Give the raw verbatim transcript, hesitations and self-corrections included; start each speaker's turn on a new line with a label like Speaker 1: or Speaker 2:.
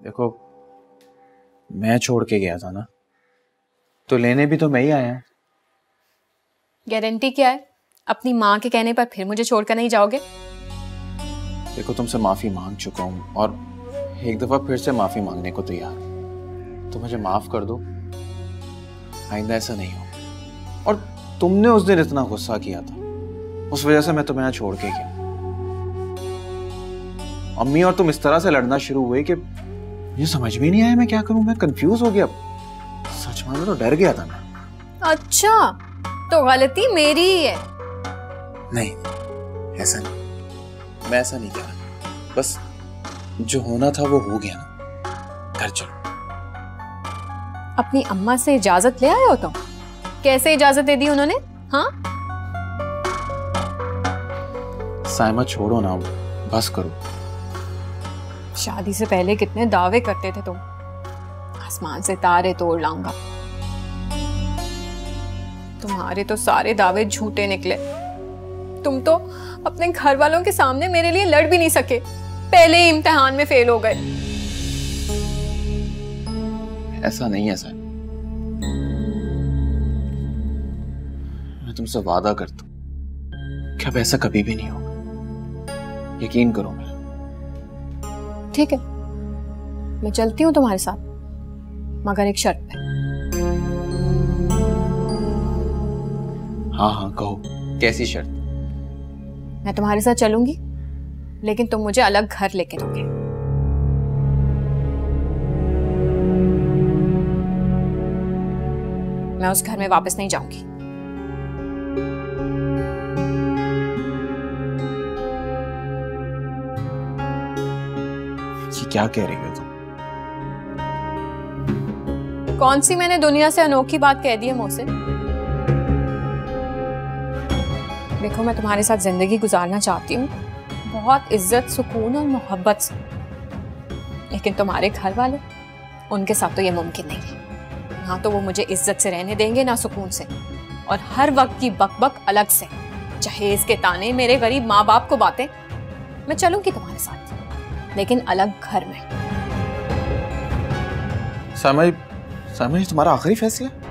Speaker 1: देखो मैं छोड़ के गया था ना, तो लेने भी तो मैं ही आया।
Speaker 2: गारंटी क्या है? अपनी माँ के कहने पर फिर मुझे छोड़कर नहीं जाओगे?
Speaker 1: देखो तुमसे माफी मांग चुका हूँ और एक दफा फिर से माफी मांगने को तैयार, तो मुझे माफ कर दो, आइंदा ऐसा नहीं हो। और तुमने उस दिन इतना गुस्सा किया था, उस वजह से मैं तुम्हें यहाँ छोड़ के गया। अम्मी और तुम इस तरह से लड़ना शुरू हुए कि मुझे समझ में नहीं आया मैं क्या करूं, मैं कंफ्यूज हो गया। सच मानो तो डर गया था मैं।
Speaker 2: अच्छा, तो गलती मेरी ही है?
Speaker 1: नहीं, ऐसा नहीं, मैं ऐसा नहीं कह रहा, बस जो होना था वो हो गया ना। घर चलो।
Speaker 2: अपनी अम्मा से इजाजत ले आए हो तुम? कैसे इजाजत दे दी उन्होंने? हाँ
Speaker 1: साइमा छोड़ो ना, बस करो।
Speaker 2: शादी से पहले कितने दावे करते थे तुम, आसमान से तारे तोड़ लाऊंगा। तुम्हारे तो सारे दावे झूठे निकले। तुम तो अपने घर वालों के सामने मेरे लिए लड़ भी नहीं सके, पहले ही इम्तिहान में फेल हो गए।
Speaker 1: ऐसा नहीं है सर, मैं तुमसे वादा करता हूं कि अब ऐसा कभी भी नहीं होगा, यकीन करो मेरा।
Speaker 2: ठीक है, मैं चलती हूँ तुम्हारे साथ, मगर एक शर्त पे।
Speaker 1: हाँ हाँ कहो, कैसी शर्त?
Speaker 2: मैं तुम्हारे साथ चलूंगी, लेकिन तुम मुझे अलग घर लेके दोगे। मैं उस घर में वापस नहीं जाऊंगी।
Speaker 1: ये क्या कह रही हो तुम?
Speaker 2: कौन सी मैंने दुनिया से अनोखी बात कह दी है मुझसे? देखो, मैं तुम्हारे साथ जिंदगी गुजारना चाहती हूँ, बहुत इज्जत, सुकून और मोहब्बत से, लेकिन तुम्हारे घर वाले, उनके साथ तो ये मुमकिन नहीं है। ना तो वो मुझे इज्जत से रहने देंगे, ना सुकून से, और हर वक्त की बकबक अलग से, चाहे इसके ताने, मेरे गरीब माँ बाप को बातें। मैं चलूंगी तुम्हारे साथ, लेकिन अलग घर में।
Speaker 1: साइमा, साइमा, ये तुम्हारा आखिरी फैसला है?